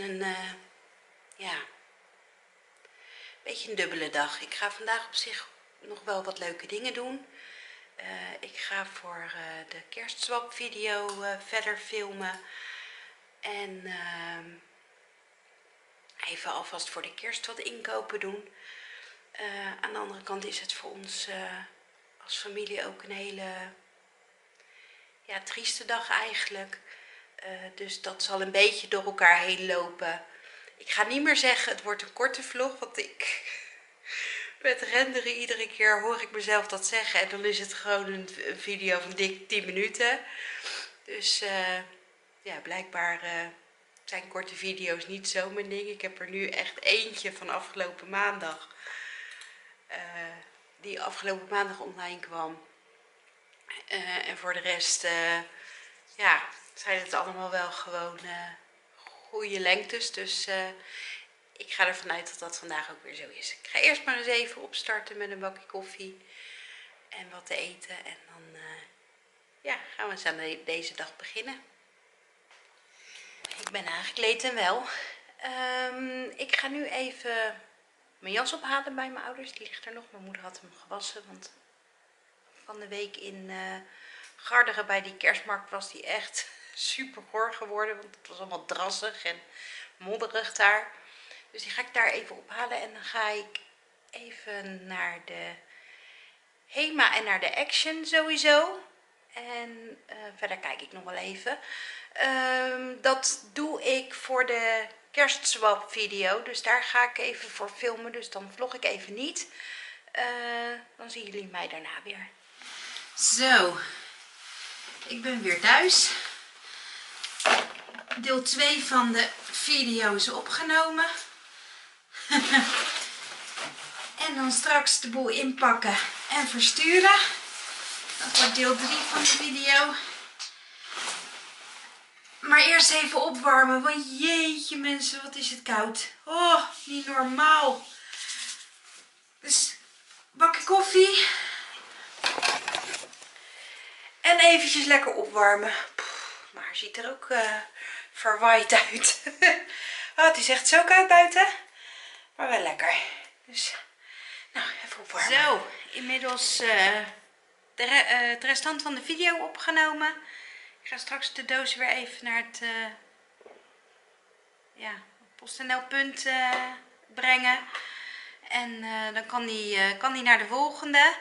ja, beetje een dubbele dag. Ik ga vandaag op zich nog wel wat leuke dingen doen. Ik ga voor de kerstswap video verder filmen. En even alvast voor de kerst wat inkopen doen. Aan de andere kant is het voor ons als familie ook een hele trieste dag eigenlijk. Dus dat zal een beetje door elkaar heen lopen. Ik ga niet meer zeggen het wordt een korte vlog, want ik met renderen iedere keer hoor ik mezelf dat zeggen. En dan is het gewoon een video van dik 10 minuten. Dus ja, blijkbaar zijn korte video's niet zo mijn ding. Ik heb er nu echt eentje van afgelopen maandag. Die afgelopen maandag online kwam. En voor de rest, ja, zijn het allemaal wel gewoon goede lengtes. Dus ik ga ervan uit dat dat vandaag ook weer zo is. Ik ga eerst maar eens even opstarten met een bakje koffie en wat te eten. En dan ja, gaan we eens aan deze dag beginnen. Ik ben aangekleed en wel. Ik ga nu even mijn jas ophalen bij mijn ouders. Die ligt er nog. Mijn moeder had hem gewassen. Want van de week in Garderen bij die kerstmarkt was die echt super goor geworden. Want het was allemaal drassig en modderig daar. Dus die ga ik daar even ophalen. En dan ga ik even naar de Hema en naar de Action sowieso. En verder kijk ik nog wel even. Dat doe ik voor de kerstswap video. Dus daar ga ik even voor filmen. Dus dan vlog ik even niet. Dan zien jullie mij daarna weer. Zo. Ik ben weer thuis. Deel 2 van de video is opgenomen. En dan straks de boel inpakken en versturen. Dat wordt deel 3 van de video. Maar eerst even opwarmen, want jeetje mensen, wat is het koud. Oh, niet normaal. Dus bakje koffie. En eventjes lekker opwarmen. Maar het ziet er ook verwaaid uit. Oh, het is echt zo koud buiten. Maar wel lekker. Dus, nou, even opwarmen. Zo, inmiddels het restant van de video opgenomen. Ik ga straks de doos weer even naar het PostNL punt brengen. En dan kan die naar de volgende.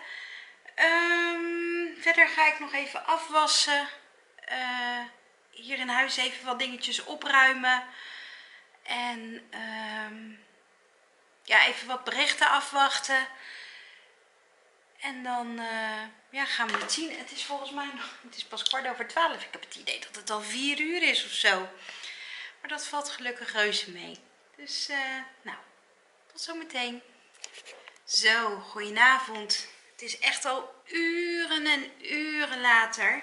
Verder ga ik nog even afwassen. Hier in huis even wat dingetjes opruimen. En ja, even wat berichten afwachten. En dan gaan we het zien. Het is volgens mij nog, het is pas 11:15. Ik heb het idee dat het al 4 uur is of zo. Maar dat valt gelukkig reuze mee. Dus nou, tot zometeen. Zo, goedenavond. Het is echt al uren en uren later.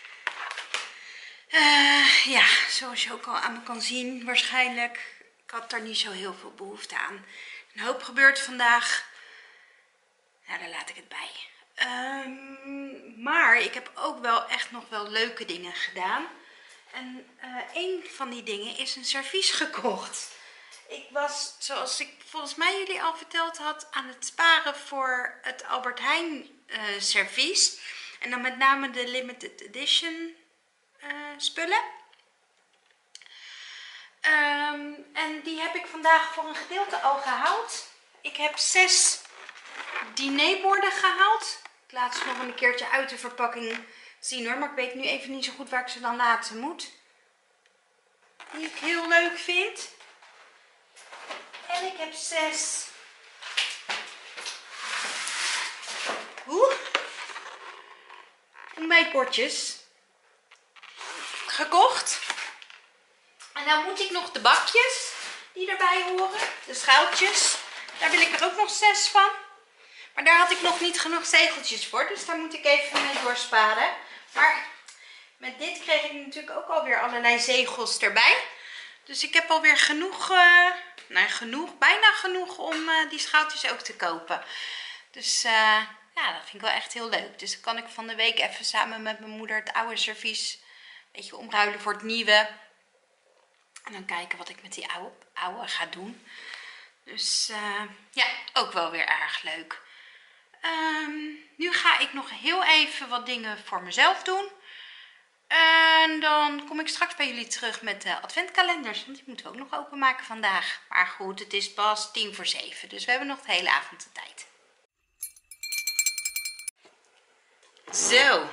Ja, zoals je ook al aan me kan zien waarschijnlijk. Ik had daar niet zo heel veel behoefte aan. Een hoop gebeurt vandaag. Nou, daar laat ik het bij. Maar ik heb ook wel echt nog wel leuke dingen gedaan. En een van die dingen is een servies gekocht. Ik was, zoals ik volgens mij jullie al verteld had, aan het sparen voor het Albert Heijn servies. En dan met name de limited edition spullen. En die heb ik vandaag voor een gedeelte al gehaald. Ik heb 6 dinerborden gehaald. Ik laat ze nog een keertje uit de verpakking zien hoor. Maar ik weet nu even niet zo goed waar ik ze dan laten moet. Die ik heel leuk vind. En ik heb 6 ontbijtbordjes gekocht. En dan moet ik nog de bakjes die erbij horen. De schaaltjes. Daar wil ik er ook nog 6 van. Maar daar had ik nog niet genoeg zegeltjes voor. Dus daar moet ik even mee doorsparen. Maar met dit kreeg ik natuurlijk ook alweer allerlei zegels erbij. Dus ik heb alweer genoeg, bijna genoeg om die schaaltjes ook te kopen. Dus ja, dat vind ik wel echt heel leuk. Dus dan kan ik van de week even samen met mijn moeder het oude servies een beetje omruilen voor het nieuwe. En dan kijken wat ik met die oude ga doen. Dus ja, ook wel weer erg leuk. Nu ga ik nog heel even wat dingen voor mezelf doen. En dan kom ik straks bij jullie terug met de adventkalenders. Want die moeten we ook nog openmaken vandaag. Maar goed, het is pas 6:50. Dus we hebben nog de hele avond de tijd. Zo.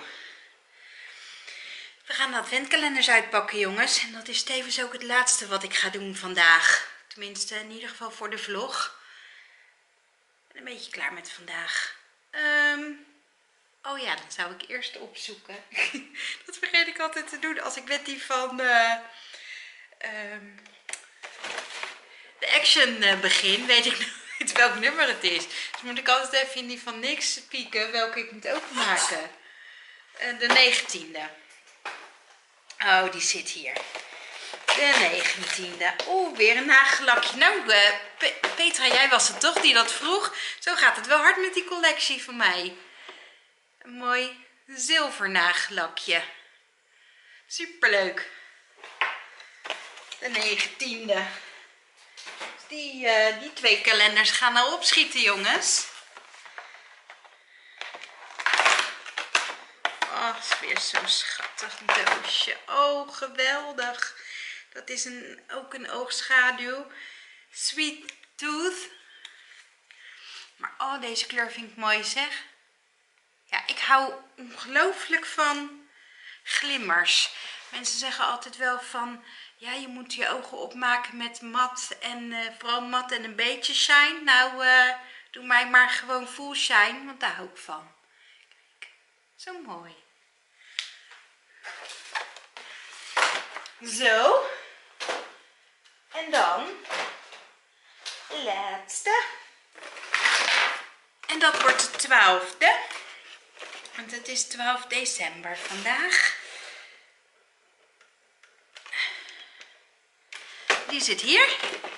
We gaan de adventkalenders uitpakken, jongens. En dat is tevens ook het laatste wat ik ga doen vandaag. Tenminste, in ieder geval voor de vlog. Ik ben een beetje klaar met vandaag. Oh ja, dan zou ik eerst opzoeken. Dat vergeet ik altijd te doen als ik met die van de Action begin. Weet ik nooit welk nummer het is. Dus moet ik altijd even in die van niks pieken welke ik moet openmaken. De 19e. Oh, die zit hier. De 19e. Oeh, weer een nagellakje. Nou, Petra, jij was het toch die dat vroeg? Zo gaat het wel hard met die collectie van mij. Een mooi zilver nagellakje. Superleuk. De 19e. Die twee kalenders gaan nou opschieten, jongens. Oh, het is weer zo'n schattig doosje. Oh, geweldig. Dat is ook een oogschaduw. Sweet Tooth. Maar oh, deze kleur vind ik mooi, zeg. Ja, ik hou ongelooflijk van glimmers. Mensen zeggen altijd wel van, ja, je moet je ogen opmaken met mat en vooral mat en een beetje shine. Nou, doe mij maar gewoon full shine, want daar hou ik van. Kijk, zo mooi. Zo. En dan de laatste. En dat wordt de 12e. Want het is 12 december vandaag. Die zit hier.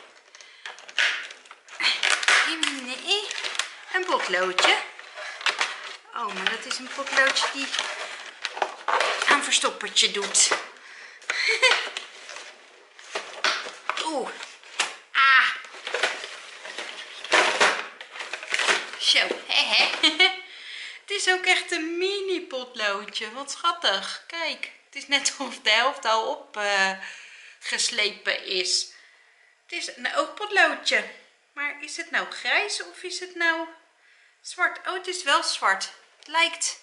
Nee, een potloodje. Oh, maar dat is een potloodje die aan verstoppertje doet. Oeh. Ah. Zo, hè. Het is ook echt een mini potloodje. Wat schattig. Kijk, het is net of de helft al opgeslepen is. Het is een oogpotloodje. Maar is het nou grijs of is het nou zwart? Oh, het is wel zwart. Het lijkt.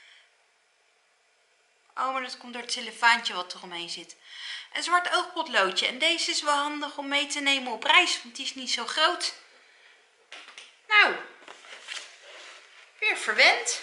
Oh, maar dat komt door het cellofaantje wat er omheen zit. Een zwart oogpotloodje. En deze is wel handig om mee te nemen op reis, want die is niet zo groot. Nou, weer verwend.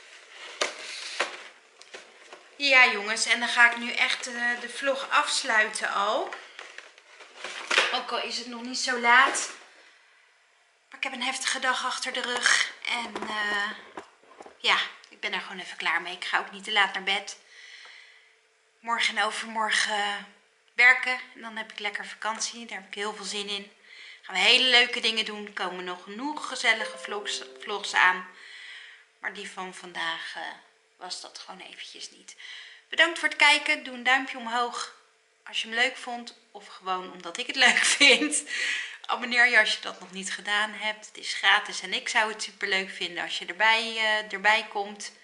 Ja, jongens, en dan ga ik nu echt de vlog afsluiten al. Ook al is het nog niet zo laat. Maar ik heb een heftige dag achter de rug. En ja, ik ben er gewoon even klaar mee. Ik ga ook niet te laat naar bed. Morgen en overmorgen werken. En dan heb ik lekker vakantie. Daar heb ik heel veel zin in. Gaan we hele leuke dingen doen. Er komen nog genoeg gezellige vlogs aan. Maar die van vandaag was dat gewoon eventjes niet. Bedankt voor het kijken. Doe een duimpje omhoog als je hem leuk vond. Of gewoon omdat ik het leuk vind. Abonneer je als je dat nog niet gedaan hebt. Het is gratis en ik zou het super leuk vinden als je erbij komt.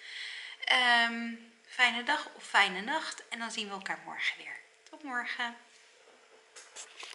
Fijne dag of fijne nacht. En dan zien we elkaar morgen weer. Tot morgen.